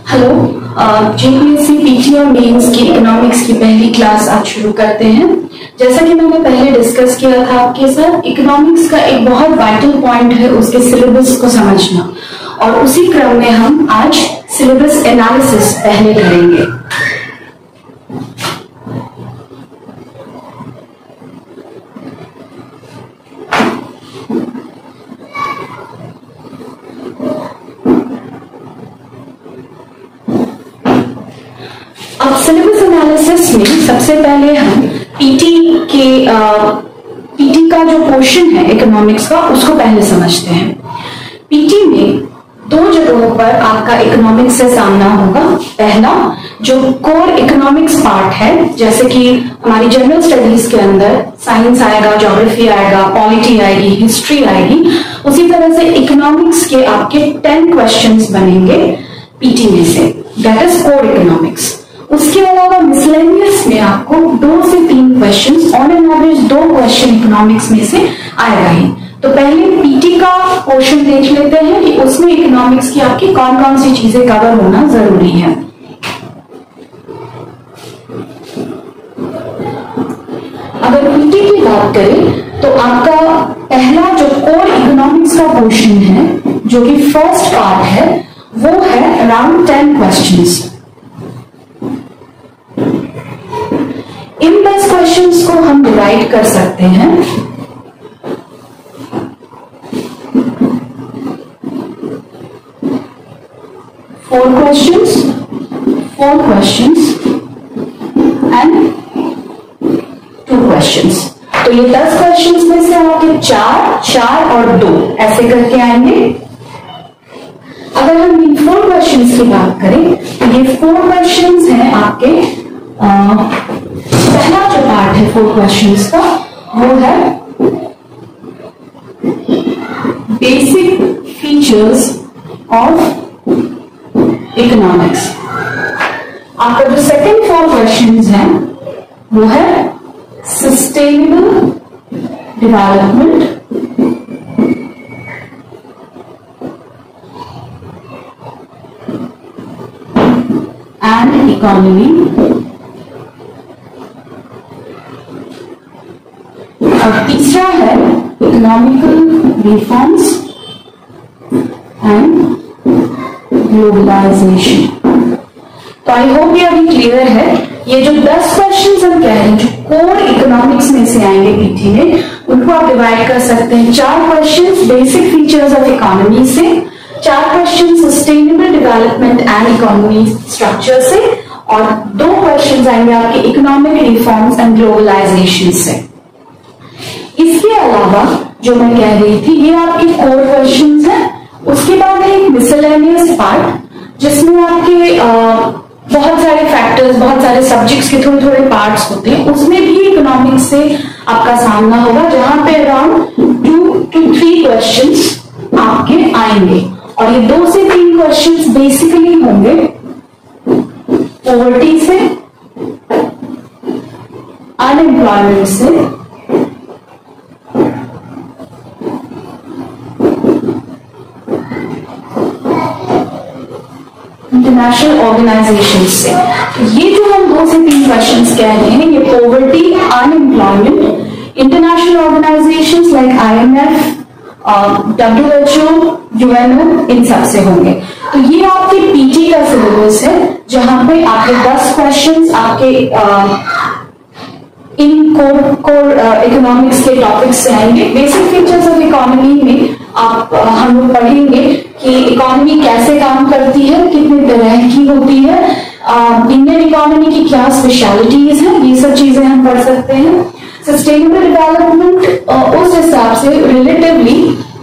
Hello, JPSC PT और mains की economics की पहली क्लास आज शुरू करते हैं। जैसा कि मैंने पहले डिस्कस किया था आपके साथ, इकोनॉमिक्स का एक बहुत वाइटल पॉइंट है उसके सिलेबस को समझना, और उसी क्रम में हम आज सिलेबस एनालिसिस पहले करेंगे। अब सिलेबस एनालिसिस में सबसे पहले हम पीटी का जो पोर्शन है इकोनॉमिक्स का उसको पहले समझते हैं। पीटी में दो जगहों पर आपका इकोनॉमिक्स से सामना होगा। पहला जो कोर इकोनॉमिक्स पार्ट है, जैसे कि हमारी जनरल स्टडीज के अंदर साइंस आएगा, ज्योग्राफी आएगा, पॉलिटी आएगी, हिस्ट्री आएगी, उसी तरह से इकोनॉमिक्स के आपके 10 क्वेश्चंस बनेंगे पीटी में से, दैट इज कोर इकोनॉमिक्स। उसके अलावा मिसलेनियस में आपको 2 से 3 questions, on an average 2 question economics में से आएगा ही। तो पहले पीटी का पोर्शन देख लेते हैं कि उसमें इकोनॉमिक्स की आपकी कौन कौन सी चीजें कवर होना जरूरी है। अगर पीटी की बात करें तो आपका पहला जो कोर इकोनॉमिक्स का पोर्शन है, जो कि फर्स्ट पार्ट है, वो है अराउंड 10 क्वेश्चंस। इन 10 क्वेश्चंस को हम डिवाइड कर सकते हैं 4 questions and 2 questions। तो ये 10 क्वेश्चंस में से आपके 4 और 2 ऐसे करके आएंगे। अगर हम इन 4 क्वेश्चंस की बात करें तो ये 4 क्वेश्चंस हैं आपके पहला जो पार्ट है 4 क्वेश्चंस का, वो है बेसिक फीचर्स ऑफ इकोनॉमिक्स। आपका जो सेकंड 4 क्वेश्चंस हैं वो है सस्टेनेबल डेवलपमेंट एंड इकोनॉमी, और तीसरा है इकोनॉमिकल रिफॉर्म्स एंड ग्लोबलाइजेशन। तो आई होप ये अभी क्लियर है। ये जो 10 क्वेश्चंस हम कह रहे हैं जो कोर इकोनॉमिक्स में से आएंगे पीटी में, उनको आप डिवाइड कर सकते हैं 4 questions basic features of economy से, 4 question sustainable development and economy structure से, और 2 क्वेश्चंस आएंगे आपके इकोनॉमिक रिफॉर्म्स एंड ग्लोबलाइजेशन से। इसके अलावा जो मैं कह रही थी ये आपके कोर क्वेश्चंस हैं। उसके बाद है एक मिसलेनियस पार्ट, जिसमें आपके बहुत सारे फैक्टर्स, बहुत सारे सब्जेक्ट्स के थोड़े थोड़े पार्ट्स होते हैं। उसमें भी इकोनॉमिक्स से आपका सामना होगा, जहां पे अराउंड 2 to 3 क्वेश्चंस आपके आएंगे, और ये 2 से 3 क्वेश्चंस बेसिकली होंगे पॉवर्टी से, अनएम्प्लॉयमेंट से, इंटरनेशनल ऑर्गेनाइजेशन से। ये जो हम 2 से 3 क्वेश्चंस कह रहे हैं, ये poverty, unemployment, international organisations like IMF, WHO, UNO, इन सब से होंगे। तो ये आपके पीटी का सिलेबस है, जहां पे आपके 10 क्वेश्चंस आपके इन कोर इकोनॉमिक्स के टॉपिक्स से आएंगे। बेसिक फीचर्स ऑफ इकोनॉमी में हम लोग पढ़ेंगे कि इकोनॉमी कैसे काम करती है, कितने तरह की होती है, इंडियन इकोनॉमी की क्या स्पेशलिटीज हैं, ये सब चीजें हम पढ़ सकते हैं। सस्टेनेबल डेवलपमेंट उस हिसाब से रिलेटिवली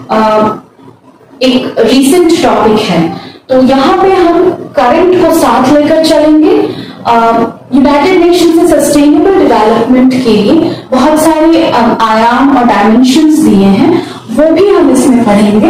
एक रीसेंट टॉपिक है, तो यहाँ पे हम करंट को साथ लेकर चलेंगे। यूनाइटेड नेशंस ने सस्टेनेबल डेवलपमेंट के लिए बहुत सारे आयाम और डायमेंशंस दिए हैं, वो भी हम इसमें पढ़ेंगे।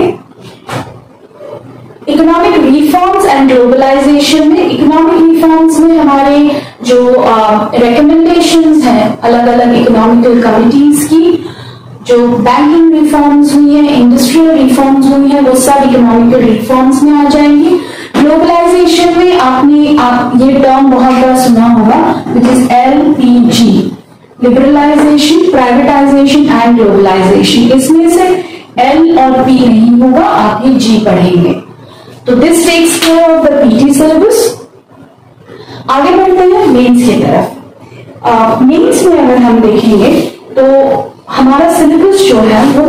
इकोनॉमिक रिफॉर्म्स एंड ग्लोबलाइजेशन में, इकोनॉमिक रिफॉर्म्स में हमारे जो रिकमेंडेशंस हैं अलग अलग इकोनॉमिकल कमिटीज की, जो बैंकिंग रिफॉर्म्स हुई है, इंडस्ट्रियल रिफॉर्म्स हुई है, वो सब इकोनॉमिकल रिफॉर्म्स में आ जाएंगी। ग्लोबलाइजेशन में आप ये टर्म बहुत बार सुना होगा, which is LPG, liberalisation, privatisation and globalisation. इसमें से L और P नहीं होगा, आप ये G पढ़ेंगे। तो this takes care of the PT syllabus. आगे बढ़ते हैं मेंस की तरफ। मेंस में अगर हम देखेंगे तो हमारा सिलेबस जो है वो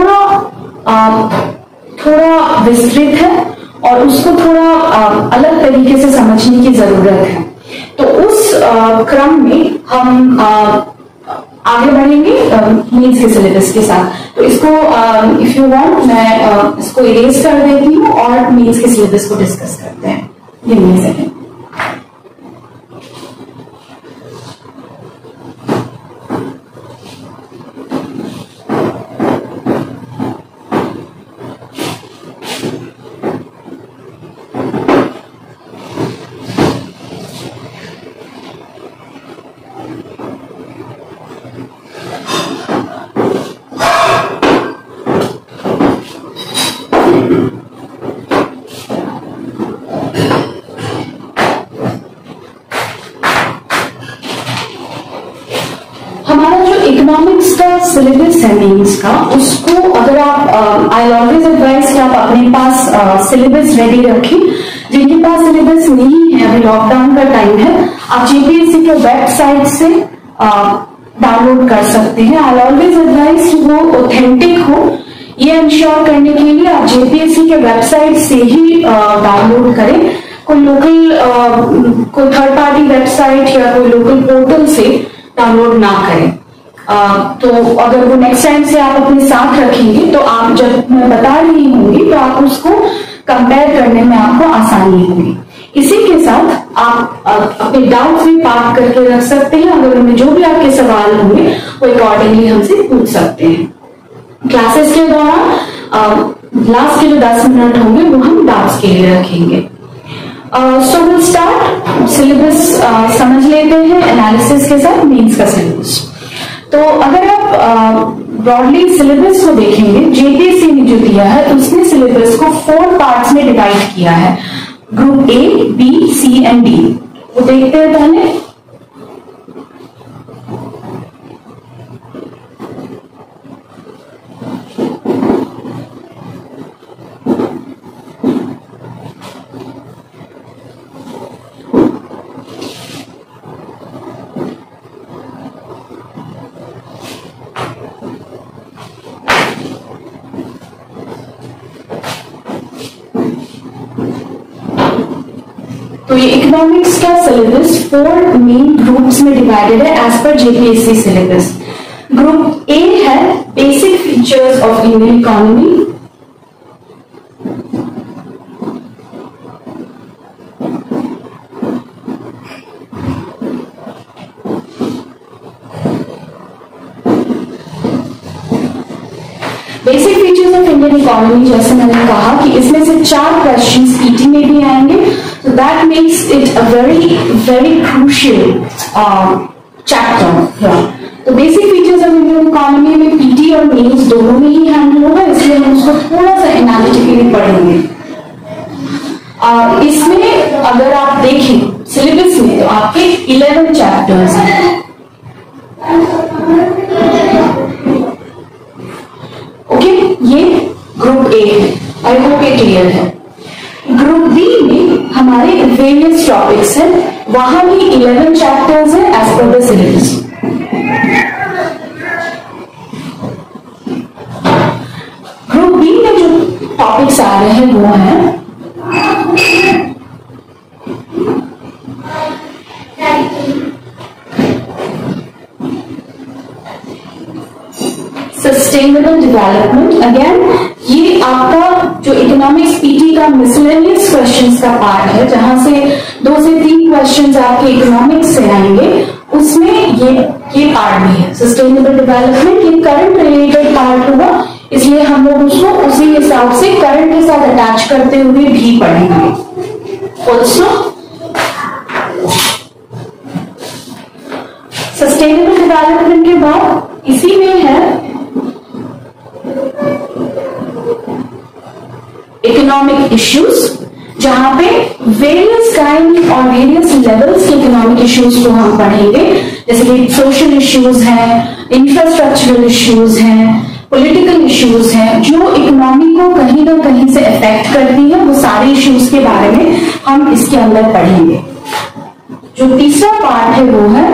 थोड़ा विस्तृत है और उसको थोड़ा अलग तरीके से समझने की जरूरत है। तो उस क्रम में हम आगे बढ़ेंगे मेंस के सिलेबस के साथ। तो इसको इफ यू वांट मैं इसको इरेज कर देती हूँ और मेंस के सिलेबस को डिस्कस करते हैं। ये मेंस है। इकोनॉमिक्स का सिलेबस है मेंस का, उसको अगर आप आई ऑलवेज एडवाइस कि आप अपने पास सिलेबस रेडी रखें। जिनके पास सिलेबस नहीं है, अभी लॉकडाउन का टाइम है, आप जेपीएससी के वेबसाइट से डाउनलोड कर सकते हैं। आई ऑलवेज एडवाइस कि वो ऑथेंटिक हो, ये इंश्योर करने के लिए आप जेपीएससी के वेबसाइट से ही डाउनलोड करें। कोई लोकल कोई थर्ड पार्टी वेबसाइट या कोई लोकल पोर्टल से डाउनलोड ना करें। तो अगर वो नेक्स्ट टाइम से आप अपने साथ रखेंगे तो आप जब मैं बता रही होंगी तो आप उसको कंपेयर करने में आपको आसानी होगी। इसी के साथ आप अपने डाउट भी पार्क करके रख सकते हैं। अगर उनमें जो भी आपके सवाल होंगे वो अकॉर्डिंगली हमसे पूछ सकते हैं। क्लासेस के दौरान लास्ट के जो 10 मिनट होंगे वो हम डाउट्स के लिए रखेंगे। So will start. सिलेबस समझ लेते हैं एनालिसिस के साथ मेंस का सिलेबस। तो अगर आप ब्रॉडली सिलेबस को देखेंगे, जेपीएससी ने जो दिया है उसने सिलेबस को 4 पार्ट्स में डिवाइड किया है, group A, B, C and D. वो देखते हैं पहले। तो ये इकोनॉमिक्स का सिलेबस 4 मेन ग्रुप्स में डिवाइडेड है as per JPSC syllabus. Group A है basic features of Indian economy. Basic features of Indian economy, जैसे मैंने कहा कि इसमें से 4 क्वेश्चंस पीटी में भी आएंगे। So that makes it a very crucial chapter here. तो basic features of Indian economy में पीटी और मेंस दोनों में ही हैंडल होगा, इसलिए हम उसको थोड़ा सा एनालिटिकली पढ़ेंगे। इसमें अगर आप देखें सिलेबस में तो आपके 11 चैप्टर्स हैं। ओके, ये ग्रुप ए है। आई होप ये क्लियर है। ग्रुप बी में हमारे वेरियस टॉपिक्स हैं, वहां भी 11 चैप्टर्स हैं as per the syllabus. Group B में जो टॉपिक्स आ रहे हैं वो हैं सस्टेनेबल डेवलपमेंट। अगेन ये आपका जो इकोनॉमिक्स पीटी का मिसलेनियस क्वेश्चंस का पार्ट है, जहां से 2 से 3 क्वेश्चंस आपके इकोनॉमिक्स से आएंगे, उसमें ये पार्ट भी है सस्टेनेबल डेवलपमेंट। ये करंट रिलेटेड पार्ट होगा, इसलिए हम लोग उसको उसी हिसाब से करंट के साथ अटैच करते हुए भी पढ़ेंगे। ऑल्सो सस्टेनेबल डेवलपमेंट के बाद इसी में है इकोनॉमिक इश्यूज, जहां पे वेरियस काइंड और वेरियस लेवल्स के इकोनॉमिक इश्यूज को हम पढ़ेंगे, जैसे कि सोशल इश्यूज हैं, इंफ्रास्ट्रक्चरल इश्यूज हैं, पॉलिटिकल इश्यूज हैं, जो इकोनॉमी को कहीं ना कहीं से अफेक्ट करती है। वो सारे इश्यूज के बारे में हम इसके अंदर पढ़ेंगे। जो तीसरा पार्ट है वो है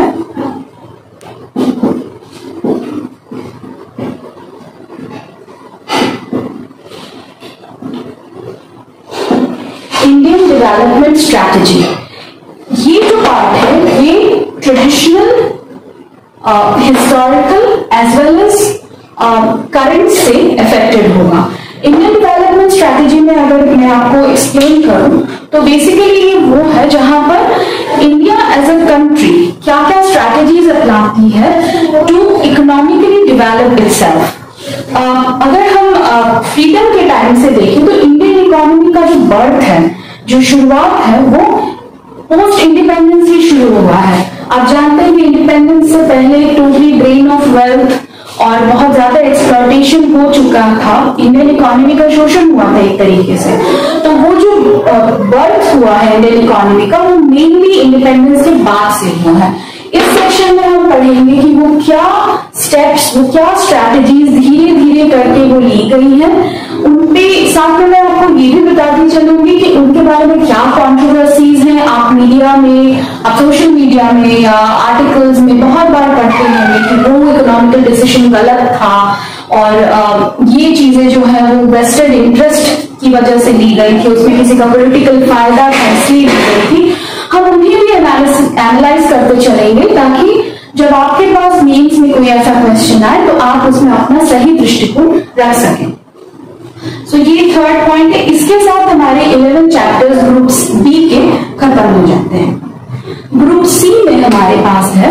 इंडियन डेवलपमेंट स्ट्रैटेजी। ये जो पार्ट है ये traditional, historical as well as current से अफेक्टेड होगा। इंडियन डेवलपमेंट स्ट्रैटेजी में अगर मैं आपको एक्सप्लेन करूं तो बेसिकली ये वो है जहां पर इंडिया एज अ कंट्री क्या क्या स्ट्रैटेजीज अपनाती है टू इकोनॉमिकली डेवलप इटसेल्फ। अगर हम फ्रीडम के टाइम से देखें तो इंडियन इकोनॉमी का जो बर्थ है, जो शुरुआत है, वो पोस्ट इंडिपेंडेंस ही शुरू हुआ है। आप जानते हैं कि इंडिपेंडेंस से पहले टोटली ड्रेन ऑफ वेल्थ और बहुत ज्यादा एक्सप्लॉयटेशन हो चुका था, इंडियन इकोनॉमी का शोषण हुआ था एक तरीके से। तो वो जो बर्थ हुआ है इंडियन इकोनॉमी का, वो मेनली इंडिपेंडेंस के बाद से हुआ है। इस सेक्शन में हम पढ़ेंगे कि वो क्या स्टेप्स, वो क्या स्ट्रैटेजीज धीरे धीरे करके वो ली गई हैं। उनपे साथ में मैं आपको ये भी बताती चलूंगी कि उनके बारे में क्या कॉन्ट्रोवर्सीज हैं। आप मीडिया में, आप सोशल मीडिया में या आर्टिकल्स में बहुत बार पढ़ते होंगे कि वो इकोनॉमिकल डिसीजन गलत था और ये चीजें जो है वो वेस्टेड इंटरेस्ट की वजह से ली गई थी, उसमें किसी का पॉलिटिकल फायदा था इसलिए ली गई थी। हम उन्हें भी एनालाइज करते चलेंगे ताकि जब आपके पास मेंस में कोई ऐसा क्वेश्चन आए तो आप उसमें अपना सही दृष्टिकोण रख सकें। सो ये थर्ड पॉइंट है। इसके साथ हमारे 11 चैप्टर्स ग्रुप बी के खत्म हो जाते हैं। ग्रुप सी में हमारे पास है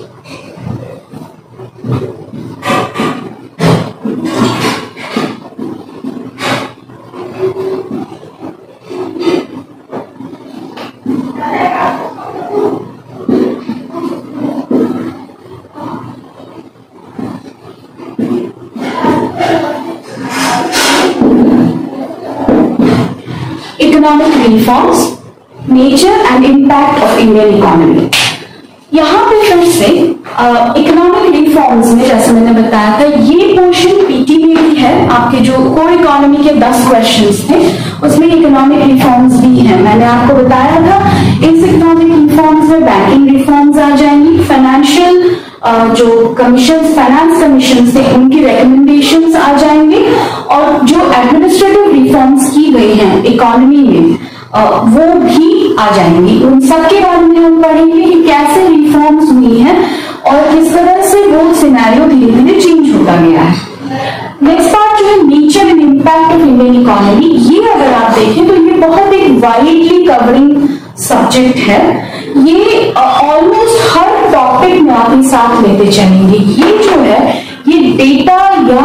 economic reforms, nature and impact of Indian economy. यहाँ पे फिर से इकोनॉमिक रिफॉर्म्स में जैसे मैंने बताया था, ये पोर्शन पीटी में भी है। आपके जो कोर इकोनॉमी के 10 क्वेश्चंस थे उसमें इकोनॉमिक रिफॉर्म्स भी हैं। मैंने आपको बताया था इस इकोनॉमिक रिफॉर्म्स में बैंकिंग रिफॉर्म्स आ जाएंगी, फाइनेंशियल जो कमीशन, फाइनेंस कमीशन थे उनकी रिकमेंडेशंस आ जाएंगे, और जो एडमिनिस्ट्रेटिव रिफॉर्म्स की गई हैं इकोनॉमी में वो भी आ जाएंगी। उन सब के बारे में हम पढ़ेंगे कि कैसे रिफॉर्म्स हुई हैं और किस तरह से वो सिनेरियो धीरे धीरे चेंज होता गया है। नेक्स्ट पार्ट जो है nature and impact of Indian economy, ये अगर आप देखें तो ये बहुत एक वाइडली कवरिंग सब्जेक्ट है। ये ऑलमोस्ट हर टॉपिक में आप साथ लेते चलेंगे। ये जो है ये डेटा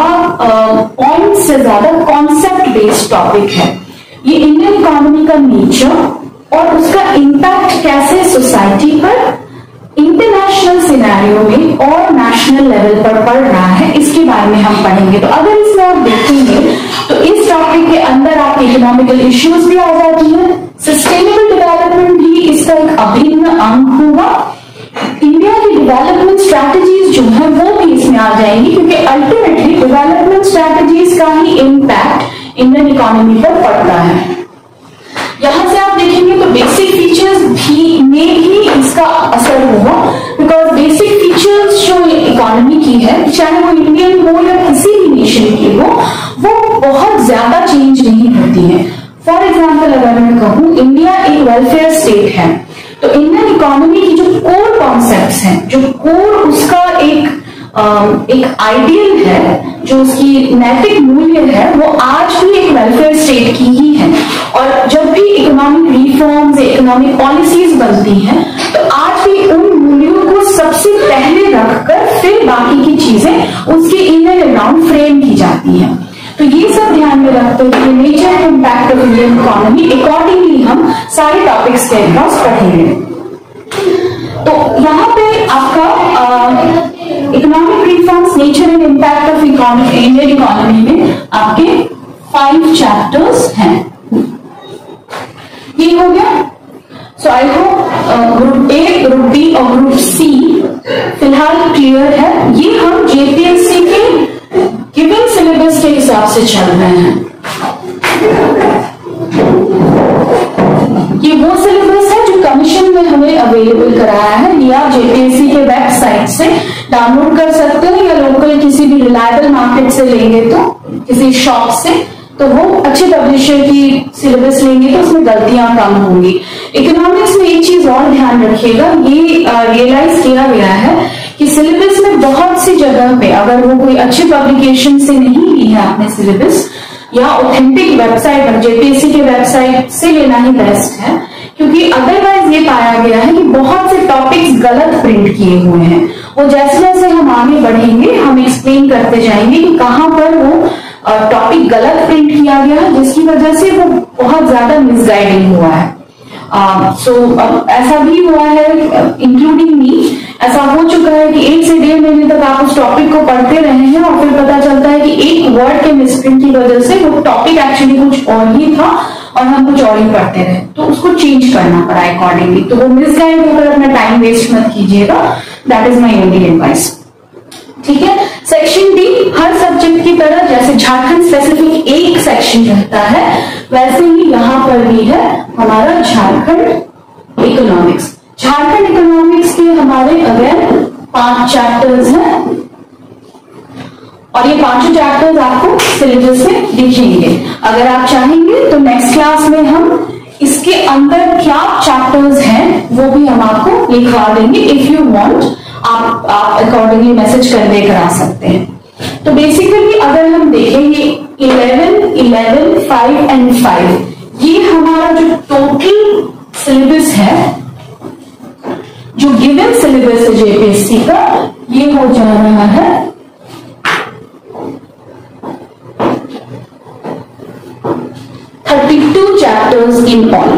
या पॉइंट से ज्यादा कॉन्सेप्ट बेस्ड टॉपिक है। ये इंडियन इकोनॉमी का नेचर और उसका इम्पैक्ट कैसे सोसाइटी पर, इंटरनेशनल सिनेरियो में और नेशनल लेवल पर पड़ रहा है, इसके बारे में हम पढ़ेंगे। तो अगर इसमें आप देखेंगे तो इस टॉपिक के अंदर आपके इकोनॉमिकल इश्यूज भी आ जाती है, सस्टेनेबल डेवलपमेंट भी इसका एक अभिन्न अंग होगा, इंडिया की डेवलपमेंट स्ट्रैटेजीज जो है वो भी इसमें आ जाएंगी, क्योंकि अल्टीमेटली डेवलपमेंट स्ट्रैटेजीज का ही इम्पैक्ट इंडियन इकोनॉमी पर पड़ता है। यहां से आप देखेंगे तो बेसिक फीचर्स भी में भी इसका असर होगा, बिकॉज बेसिक फीचर्स जो इकोनॉमी की है, चाहे वो इंडियन हो या किसी भी नेशन की हो, वो बहुत ज्यादा चेंज नहीं होती है। फॉर एग्जाम्पल अगर मैं कहूं इंडिया एक वेलफेयर स्टेट है, तो इंडियन इकोनॉमी की जो कोर कॉन्सेप्ट्स हैं, जो कोर उसका एक आइडियल है, जो उसकी नैतिक मूल्य है, वो आज भी एक वेलफेयर स्टेट की ही है। और जब भी इकोनॉमिक रिफॉर्म्स, इकोनॉमिक पॉलिसीज बनती हैं, तो आज भी उन मूल्यों को सबसे पहले रखकर फिर बाकी की चीजें उसके इन एंड अराउंड फ्रेम की जाती हैं। तो ये सब ध्यान में रखते हुए nature and impact of Indian economy accordingly हम सारे टॉपिक्स के अक्रॉस पढ़ेंगे। तो यहाँ पे आपका economic reforms, nature and impact of Indian economy में आपके 5 चैप्टर्स हैं। ग्रुप ए, ग्रुप बी और ग्रुप सी फिलहाल क्लियर है। ये हम जेपीएससी के गिवन सिलेबस के हिसाब से चल रहे हैं। ये वो सिलेबस है जो कमीशन में हमें अवेलेबल कराया है। ये आप जेपीएससी के वेबसाइट से डाउनलोड कर सकते हो या लोकल किसी भी रिलायबल मार्केट से लेंगे तो किसी शॉप से, तो वो अच्छे पब्लिशर की सिलेबस लेंगे तो उसमें गलतियां कम होंगी। इकोनॉमिक्स में एक चीज और ध्यान रखिएगा, ये रियलाइज किया गया है कि सिलेबस में बहुत सी जगह पे अगर वो कोई अच्छी पब्लिकेशन से नहीं ली है आपने सिलेबस, या ऑथेंटिक वेबसाइट पर जेपीएससी के वेबसाइट से लेना ही बेस्ट है, क्योंकि अदरवाइज ये पाया गया है कि बहुत से टॉपिक्स गलत प्रिंट किए हुए हैं। वो जैसे जैसे हम आगे बढ़ेंगे हम एक्सप्लेन करते जाएंगे कि कहाँ पर वो टॉपिक गलत प्रिंट किया गया है, जिसकी वजह से वो बहुत ज्यादा मिसगाइडिंग हुआ है। ऐसा भी हुआ है, इंक्लूडिंग मी, ऐसा हो चुका है कि 1 से 1.5 महीने तक आप उस टॉपिक को पढ़ते रहे हैं और फिर पता चलता है कि एक वर्ड के मिसप्रिंट की वजह से वो टॉपिक एक्चुअली कुछ और ही था और हम कुछ और ही पढ़ते रहे, तो उसको चेंज करना पड़ा अकॉर्डिंगली। तो वो मिसगाइड होकर अपना टाइम वेस्ट मत कीजिएगा, that is my only advice. ठीक है। सेक्शन डी, हर सब्जेक्ट की तरह जैसे झारखंड स्पेसिफिक एक सेक्शन रहता है, वैसे ही यहाँ पर भी है हमारा झारखंड इकोनॉमिक्स। झारखंड इकोनॉमिक्स के हमारे अगेन 5 चैप्टर्स हैं और ये 5 चैप्टर्स आपको सिलेबस में दिखेंगे। अगर आप चाहेंगे तो नेक्स्ट क्लास में हम इसके अंदर क्या चैप्टर्स हैं वो भी हम आपको लिखवा देंगे। इफ यू वांट आप अकॉर्डिंगली मैसेज कर देकर आ सकते हैं। तो बेसिकली अगर हम देखेंगे 11, 5 एंड 5, ये हमारा जो टोटल सिलेबस है, जो गिवन सिलेबस है जेपीएससी का, ये हो जा रहा है 32 चैप्टर्स इन ऑल।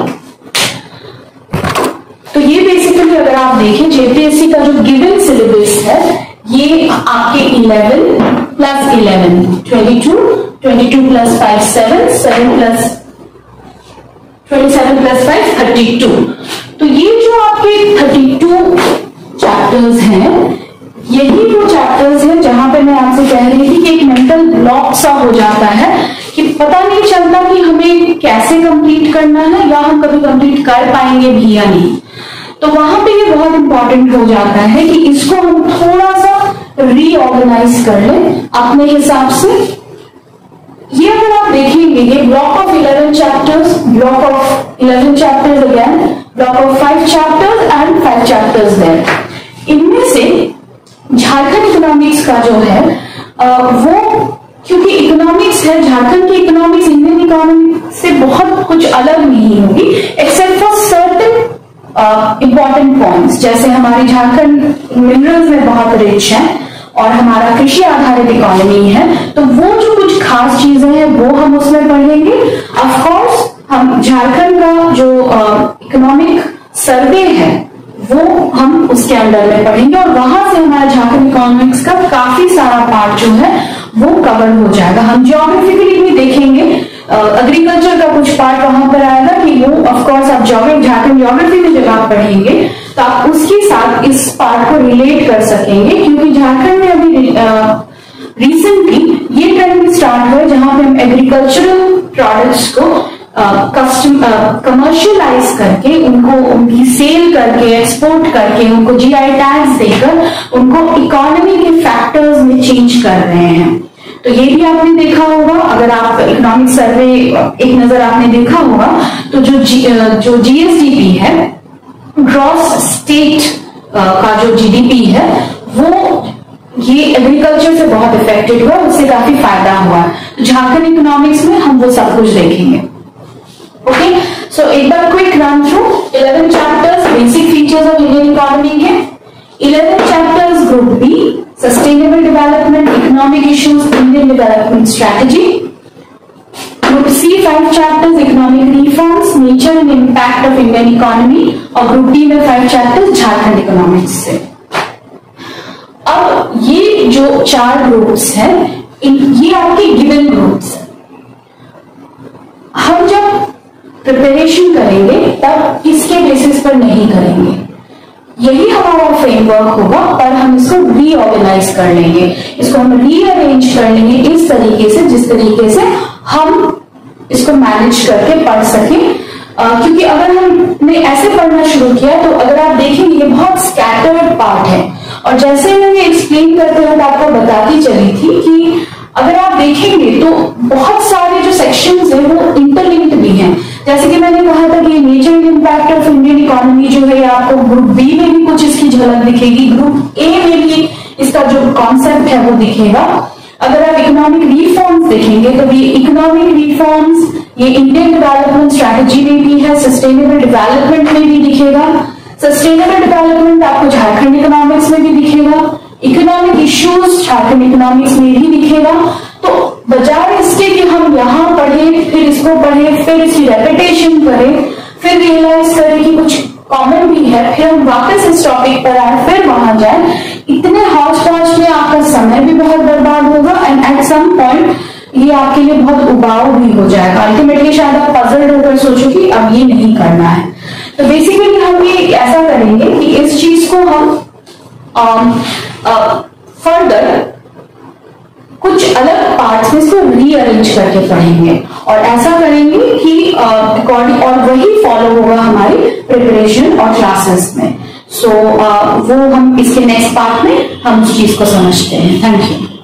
तो ये बेसिकली अगर आप देखें जेपीएससी का जो गिवन सिलेबस है, ये आपके 11 प्लस 11 22 प्लस 5 7 प्लस 27 प्लस 5 32। तो ये जो आपके 32 चैप्टर्स हैं, यही वो चैप्टर्स हैं जहां पे मैं आपसे कह रही थी कि एक मेंटल ब्लॉक सा हो जाता है कि पता नहीं चलता कि हमें कैसे कंप्लीट करना है या हम कभी कंप्लीट कर पाएंगे भी या नहीं। तो वहां पे ये बहुत इंपॉर्टेंट हो जाता है कि इसको हम थोड़ा सा रीऑर्गेनाइज कर लें अपने हिसाब से। ये अगर आप देखेंगे, ये block of 11 chapters, block of 11 chapters again, block of 5 chapters and 5 chapters there. इनमें से झारखंड इकोनॉमिक्स का जो है वो, क्योंकि इकोनॉमिक्स है, झारखंड की इकोनॉमिक्स इंडियन इकोनॉमिक्स से बहुत कुछ अलग नहीं होगी except for certain important points. जैसे हमारी झारखंड मिनरल्स में बहुत रिच है और हमारा कृषि आधारित इकोनॉमी है, तो वो जो कुछ खास चीजें हैं वो हम उसमें पढ़ेंगे। ऑफ कोर्स हम झारखंड का जो इकोनॉमिक सर्वे है वो हम उसके अंदर में पढ़ेंगे और वहां से हमारा झारखंड इकोनॉमिक्स का काफी सारा पार्ट जो है वो कवर हो जाएगा। हम ज्योग्राफिकली भी देखेंगे, एग्रीकल्चर का कुछ पार्ट वहां पर आएगा कि वो ऑफ कोर्स आप झारखंड ज्योग्राफी में जब आप पढ़ेंगे तो आप उसके साथ इस पार्ट को रिलेट कर सकेंगे, क्योंकि झारखंड में अभी रिसेंटली ये ट्रेंड स्टार्ट हुआ जहां पे हम एग्रीकल्चरल प्रोडक्ट्स को कमर्शियलाइज करके उनको उनकी सेल करके एक्सपोर्ट करके उनको जीआई टैग्स देकर उनको इकोनॉमी के फैक्टर्स में चेंज कर रहे हैं। तो ये भी आपने देखा होगा, अगर आप इकोनॉमिक सर्वे एक नजर आपने देखा होगा तो जो जीएसडीपी है, ग्रॉस स्टेट का जो जीडीपी है, वो ये एग्रीकल्चर से बहुत इफेक्टेड हुआ, उससे काफी फायदा हुआ। झारखंड इकोनॉमिक्स में हम वो सब कुछ देखेंगे। ओके, सो एक बार quick run through 11 chapters, basic features of Indian economy के। 11 chapters group B, sustainable development, economic issues, Indian development strategy. Group C 5 chapters, economic reforms, nature and impact of Indian economy, और group D में 5 chapters Jharkhand economics से। अब ये जो 4 groups हैं, ये आपके गिवन ग्रुप्स हैं। हम जब प्रिपरेशन करेंगे तब इसके बेसिस पर नहीं करेंगे। यही हमारा फ्रेमवर्क होगा, पर हम इसको रीऑर्गेनाइज कर लेंगे, इसको हम रीअरेंज कर लेंगे इस तरीके से जिस तरीके से हम इसको मैनेज करके पढ़ सकें। क्योंकि अगर हमने ऐसे पढ़ना शुरू किया तो अगर आप देखेंगे ये बहुत स्कैटर्ड पार्ट है, और जैसे मैंने एक्सप्लेन करते वक्त आपको बताती चली थी कि अगर आप देखेंगे तो बहुत सारे जो सेक्शंस हैं वो इंटरलिंक्ड भी हैं। जैसे कि मैंने कहा था कि nature and impact of Indian economy जो है आपको ग्रुप बी में भी कुछ इसकी झलक दिखेगी, ग्रुप ए में भी इसका जो कॉन्सेप्ट है वो दिखेगा। अगर आप इकोनॉमिक रिफॉर्म्स देखेंगे तो ये इकोनॉमिक रिफॉर्म्स ये इंडियन डेवलपमेंट स्ट्रैटेजी में भी है, सस्टेनेबल डेवलपमेंट में भी दिखेगा। सस्टेनेबल डेवलपमेंट आपको झारखंड इकोनॉमिक्स में भी दिखेगा, इकोनॉमिक इश्यूज झारखंड इकोनॉमिक्स में भी दिखेगा। तो बजाय इसके कि हम यहाँ पढ़े फिर इसको पढ़े फिर इसकी रेपिटेशन करें फिर रियलाइज करें कि कुछ कॉमन भी है, फिर हम वापस इस टॉपिक पर आए फिर वहां जाए, इतने हौच पौच में आपका समय भी बहुत बर्बाद होगा एंड एट सम पॉइंट ये आपके लिए बहुत उबाऊ भी हो जाएगा। अल्टीमेटली शायद आप पजल्ड होकर सोचो कि अब ये नहीं करना है। तो बेसिकली हम ये ऐसा करेंगे कि इस चीज को हम फर्दर कुछ अलग पार्ट्स में इसको रीअरेंज करके पढ़ेंगे और ऐसा करेंगे कि अकॉर्डिंग और वही फॉलो होगा हमारी प्रिपरेशन और क्लासेस में। सो वो हम इसके नेक्स्ट पार्ट में हम उस चीज को समझते हैं। Thank you.